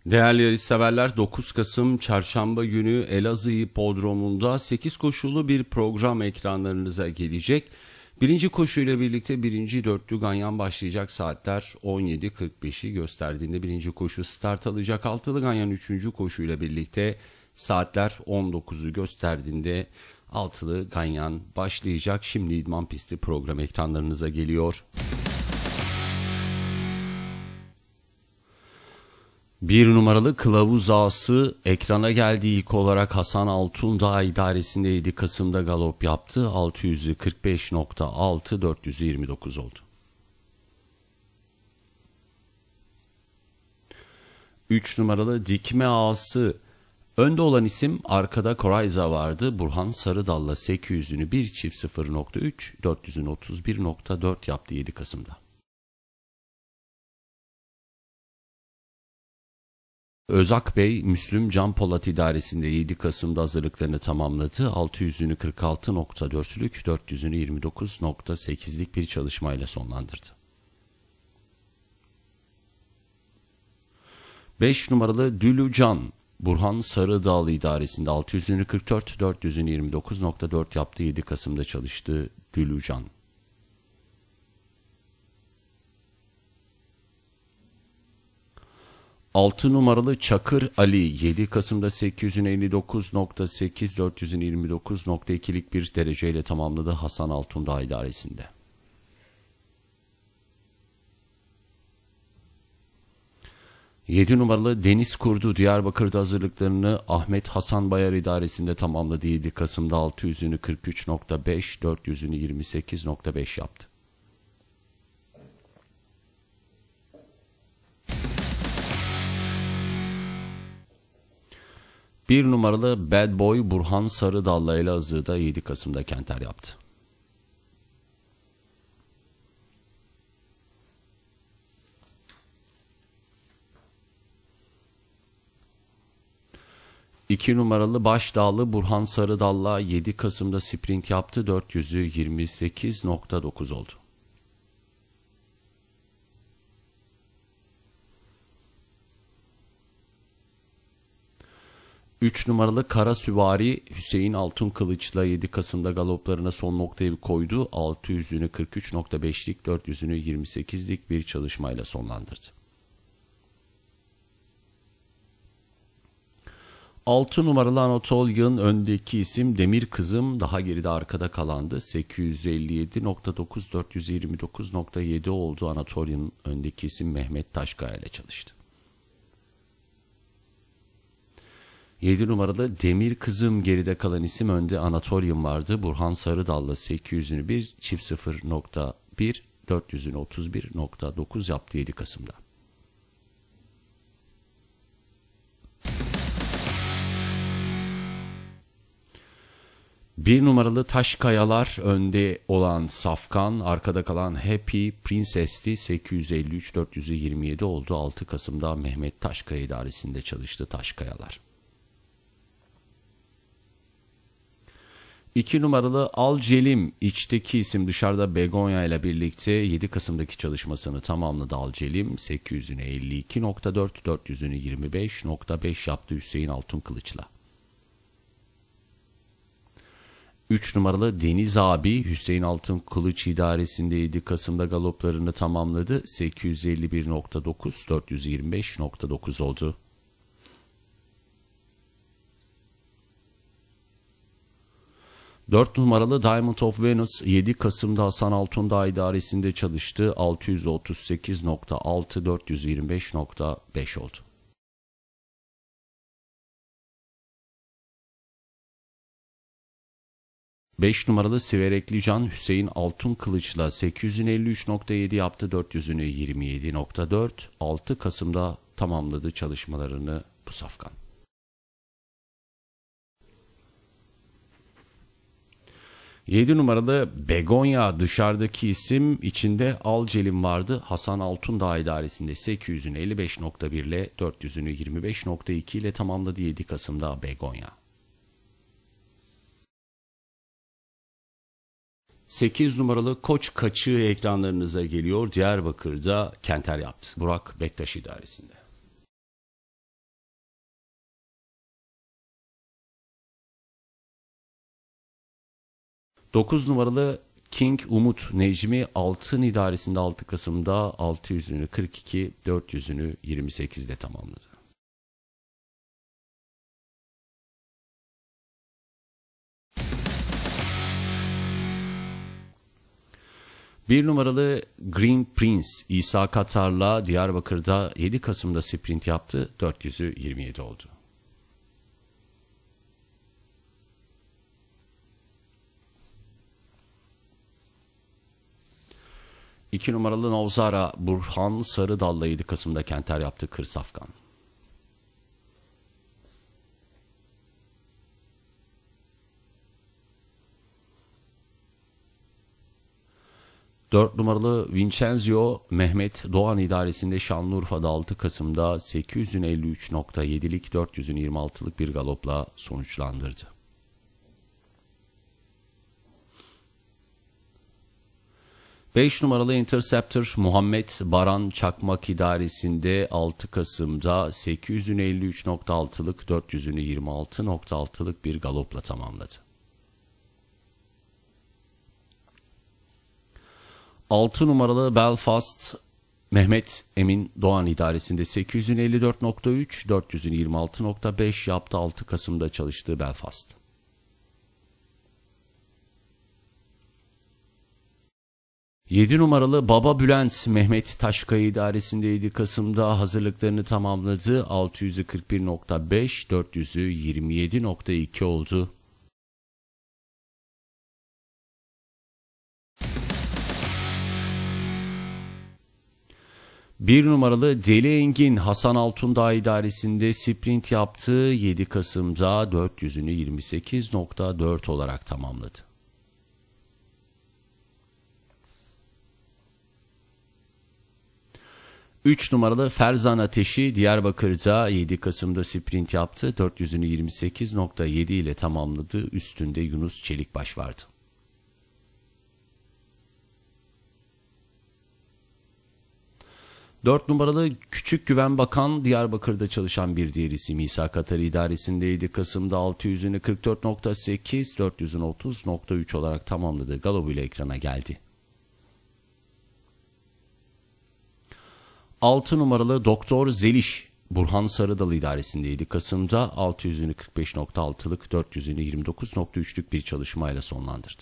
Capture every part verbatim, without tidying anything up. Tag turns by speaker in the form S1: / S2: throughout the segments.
S1: Değerli yarışseverler, dokuz Kasım Çarşamba günü Elazığ Hipodromu'nda sekiz koşulu bir program ekranlarınıza gelecek. Birinci koşuyla birlikte birinci dörtlü ganyan başlayacak. Saatler on yedi kırk beşi gösterdiğinde birinci koşu start alacak. Altılı ganyan üçüncü koşuyla birlikte saatler on dokuzu gösterdiğinde altılı ganyan başlayacak. Şimdi idman pisti program ekranlarınıza geliyor. Bir numaralı Kılavuz Ağası ekrana geldiği ilk olarak Hasan Altundağ idaresinde yedi Kasım'da galop yaptı. altı yüz kırk beş nokta altı dört yüz yirmi dokuz oldu. üç numaralı Dikme Ağası önde olan isim, arkada Korayza vardı. Burhan Sarıdal'la sekiz yüzünü bir çift sıfır nokta üç dört yüz otuz bir nokta dört yaptı yedi Kasım'da. Özak Bey, Müslüm Can Polat idaresinde yedi Kasım'da hazırlıklarını tamamladı. altı yüzünü kırk altı nokta dörtlük, dört yüzünü yirmi dokuz nokta sekizlik bir çalışmayla sonlandırdı. beş numaralı Dülü Can, Burhan Sarıdağlı idaresinde altı yüzünü kırk dört, dört yüzünü yirmi dokuz nokta dört yaptı. yedi Kasım'da çalıştı Dülü Can. altı numaralı Çakır Ali, yedi Kasım'da sekiz yüz elli dokuz nokta sekiz, dört yüz yirmi dokuz nokta ikilik bir dereceyle tamamladı Hasan Altundağ idaresinde. yedi numaralı Deniz Kurdu, Diyarbakır'da hazırlıklarını Ahmet Hasan Bayar idaresinde tamamladı. yedi Kasım'da altı yüzünü kırk üç nokta beş, dört yüzünü yirmi sekiz nokta beş yaptı. bir numaralı Bad Boy Burhan Sarıdal'la Elazığ'da yedi Kasım'da Kenter yaptı. iki numaralı Başdağlı Burhan Sarıdal'la yedi Kasım'da sprint yaptı. dört yüzü yirmi sekiz nokta dokuz oldu. üç numaralı Kara Süvari Hüseyin Altunkılıç'la yedi Kasım'da galoplarına son noktayı koydu. altı yüzünü kırk üç nokta beşlik, dört yüzünü yirmi sekizlik bir çalışmayla sonlandırdı. altı numaralı Anatolian öndeki isim, Demir Kızım daha geride arkada kalandı. sekiz yüz elli yedi nokta dokuz, dört yüz yirmi dokuz nokta yedi oldu. Anatolian öndeki isim Mehmet Taşkaya ile çalıştı. yedi numaralı Demir Kızım geride kalan isim, önde Anatolian vardı. Burhan Sarıdal'la sekiz yüzünü bir çift sıfır nokta bir, dört yüzünü otuz bir nokta dokuz yaptı yedi Kasım'da. bir numaralı Taşkayalar önde olan Safkan, arkada kalan Happy Princess'ti. sekiz yüz elli üç, dört yüz yirmi yedi oldu. altı Kasım'da Mehmet Taşkaya idaresinde çalıştı Taşkayalar. iki numaralı Alcelim içteki isim, dışarıda Begonya ile birlikte yedi Kasım'daki çalışmasını tamamladı Alcelim. sekiz yüzünü elli iki nokta dört, dört yüzünü yirmi beş nokta beş yaptı Hüseyin Altunkılıç'la. üç numaralı Deniz Abi Hüseyin Altunkılıç idaresinde yedi Kasım'da galoplarını tamamladı. sekiz yüz elli bir nokta dokuz, dört yüz yirmi beş nokta dokuz oldu. dört numaralı Diamond of Venus yedi Kasım'da Hasan Altundağ idaresinde çalıştı. altı yüz otuz sekiz nokta altı, dört yüz yirmi beş nokta beş oldu. beş numaralı Siverekli Can Hüseyin Altunkılıç'la sekiz yüz elli üç nokta yedi yaptı. dört yüzünü yirmi yedi nokta dört. altı Kasım'da tamamladı çalışmalarını bu safkan. yedi numaralı Begonya dışarıdaki isim, içinde Alcelim vardı. Hasan Altundağ idaresinde sekiz yüzünü elli beş nokta bir ile dört yüzünü yirmi beş nokta iki ile tamamladı yedi Kasım'da Begonya. sekiz numaralı Koç Kaçığı ekranlarınıza geliyor. Diyarbakır'da Kenter yaptı. Burak Bektaş idaresinde. dokuz numaralı King Umut Necmi altın idaresinde altı Kasım'da altı yüzünü kırk iki, dört yüzünü yirmi sekizde tamamladı. Bir numaralı Green Prince İsa Katar'la Diyarbakır'da yedi Kasım'da sprint yaptı. dört yüzü yirmi yedi oldu. iki numaralı Novzara Burhan Sarıdal'la yedi Kasım'da Kenter yaptı. kırk Safkan. dört numaralı Vincenzio Mehmet Doğan idaresinde Şanlıurfa'da altı Kasım'da sekiz yüz elli üç nokta yedilik dört yüz yirmi altılık bir galopla sonuçlandırdı. beş numaralı Interceptor Muhammed Baran Çakmak idaresinde altı Kasım'da sekiz yüz elli üç nokta altılık dört yüz yirmi altı nokta altılık bir galopla tamamladı. altı numaralı Belfast Mehmet Emin Doğan idaresinde sekiz yüz elli dört nokta üç dört yüz yirmi altı nokta beş yaptı. altı Kasım'da çalıştığı Belfast. yedi numaralı Baba Bülent Mehmet Taşkaya idaresinde yedi Kasım'da hazırlıklarını tamamladı. altı yüz kırk bir nokta beş dört yüz yirmi yedi nokta iki oldu. bir numaralı Deli Engin Hasan Altundağ idaresinde sprint yaptı. yedi Kasım'da dört yüzünü yirmi sekiz nokta dört olarak tamamladı. üç numaralı Ferzan Ateşi Diyarbakır'da yedi Kasım'da sprint yaptı. dört yüzünü yirmi sekiz nokta yedi ile tamamladı. Üstünde Yunus Çelikbaş vardı. dört numaralı Küçük Güven Bakan Diyarbakır'da çalışan bir diğer isim İsa Katar idaresinde yedi Kasım'da altı yüzünü kırk dört nokta sekiz dört yüzünü otuz nokta üç olarak tamamladığı galobuyla ekrana geldi. altı numaralı Doktor Zeliş Burhan Sarıdal idaresinde yedi Kasım'da altı yüzünü kırk beş nokta altılık dört yüzünü yirmi dokuz nokta üçlük bir çalışmayla sonlandırdı.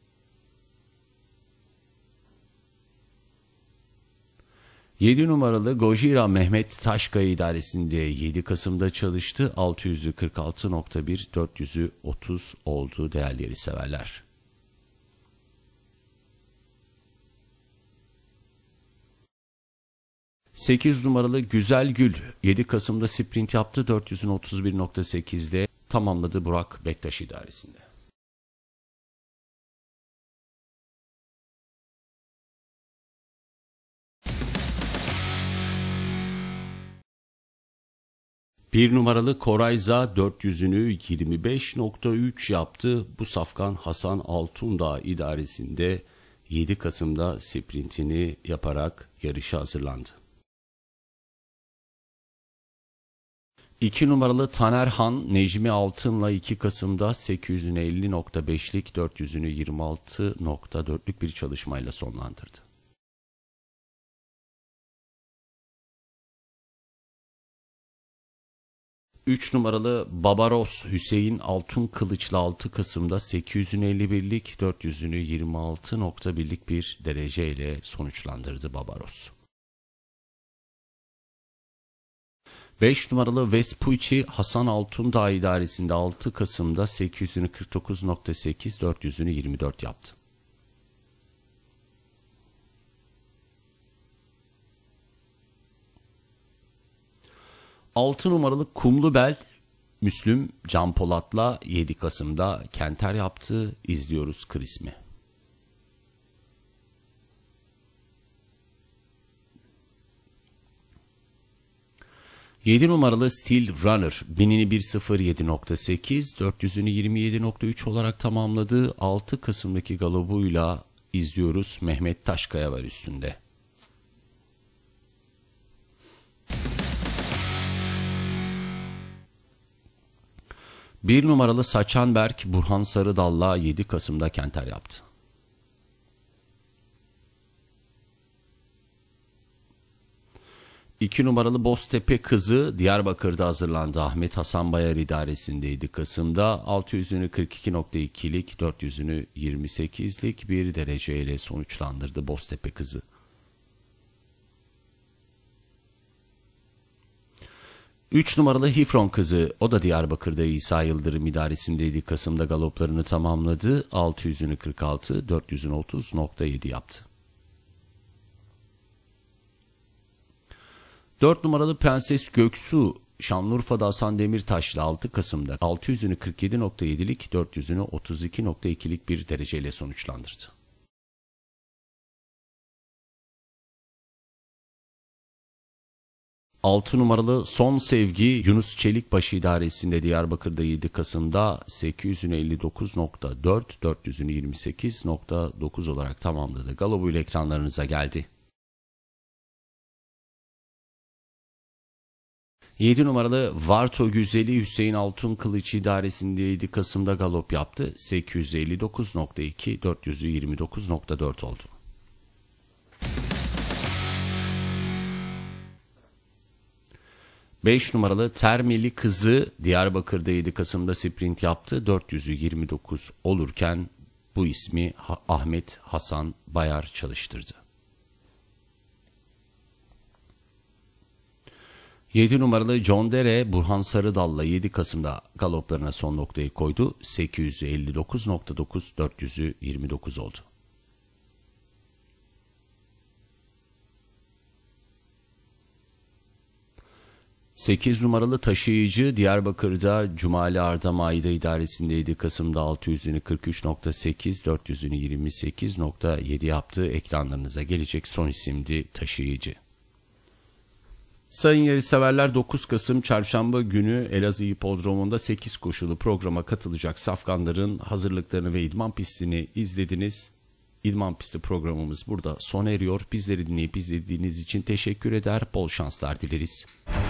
S1: yedi numaralı Gojira Mehmet Taşkaya idaresinde yedi Kasım'da çalıştı. altı yüzü kırk altı nokta bir dört yüzü otuz oldu değerli yarış severler. sekiz numaralı Güzel Gül yedi Kasım'da sprint yaptı. dört yüzün otuz bir nokta sekizde tamamladı Burak Bektaş idaresinde. bir numaralı Korayza dört yüzünü yirmi beş nokta üç yaptı. Bu safkan Hasan Altundağ idaresinde yedi Kasım'da sprintini yaparak yarışa hazırlandı. iki numaralı Taner Han Necmi Altın'la iki Kasım'da sekiz yüz elli nokta beşlik dört yüzünü yirmi altı nokta dörtlük bir çalışmayla sonlandırdı. üç numaralı Babaros Hüseyin Altun Kılıç'la altı Kasım'da sekiz yüz elli birlik dört yüzünü yirmi altı nokta birlik bir dereceyle sonuçlandırdı Babaros. beş numaralı Vespucci Hasan Altundağ idaresinde altı Kasım'da sekiz yüzünü kırk dokuz nokta sekiz dört yüzünü yirmi dört yaptı. altı numaralı Kumlubel Müslüm Can Polat'la yedi Kasım'da Kenter yaptı. İzliyoruz Krismi. yedi numaralı Steel Runner binini bir sıfır yedi nokta sekiz dört yüzünü yirmi yedi nokta üç olarak tamamladığı altı Kasım'daki galobuyla izliyoruz. Mehmet Taşkaya var üstünde. Bir numaralı Saçanberk Burhan Sarıdal'la yedi Kasım'da Kenter yaptı. İki numaralı Boztepe Kızı Diyarbakır'da hazırlandı. Ahmet Hasan Bayar idaresindeydi Kasım'da. altı yüzünü kırk iki nokta ikilik, dört yüzünü yirmi sekizlik bir dereceyle sonuçlandırdı Boztepe Kızı. üç numaralı Hifron Kızı, o da Diyarbakır'da İsa Yıldırım idaresindeydi. Kasım'da galoplarını tamamladı. altı yüzünü kırk altı, dört yüzünü otuz nokta yedi yaptı. dört numaralı Prenses Göksu, Şanlıurfa'da Hasan Demirtaş'la altı Kasım'da altı yüzünü kırk yedi nokta yedilik, dört yüzünü otuz iki nokta ikilik bir dereceyle sonuçlandırdı. altı numaralı Son Sevgi Yunus Çelikbaşı idaresinde Diyarbakır'da yedi Kasım'da sekiz yüzünü elli dokuz nokta dört, dört yüzünü yirmi sekiz nokta dokuz olarak tamamladı. Galopuyla ekranlarınıza geldi. yedi numaralı Varto Güzeli Hüseyin Altun Kılıç idaresinde yedi Kasım'da galop yaptı. sekiz yüz elli dokuz nokta iki, dört yüz yirmi dokuz nokta dört oldu. beş numaralı Termeli Kızı Diyarbakır'da yedi Kasım'da sprint yaptı. dört yüzü yirmi dokuz olurken bu ismi Ahmet Hasan Bayar çalıştırdı. yedi numaralı John Dere Burhan Sarıdal'la yedi Kasım'da galoplarına son noktayı koydu. sekiz yüz elli dokuz nokta dokuz, dört yüzü yirmi dokuz oldu. sekiz numaralı Taşıyıcı Diyarbakır'da Cumali Arda Maide idaresindeydi. Kasım'da altı yüzünü kırk üç nokta sekiz, dört yüzünü yirmi sekiz nokta yedi yaptı. Ekranlarınıza gelecek son isimdi Taşıyıcı. Sayın yarışseverler, dokuz Kasım Çarşamba günü Elazığ Hipodromu'nda sekiz koşulu programa katılacak safkanların hazırlıklarını ve idman pistini izlediniz. İdman pisti programımız burada sona eriyor. Bizleri dinleyip izlediğiniz için teşekkür eder, bol şanslar dileriz.